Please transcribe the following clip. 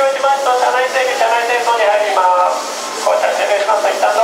了しました。車内整備に入ります。降車終了しますと一旦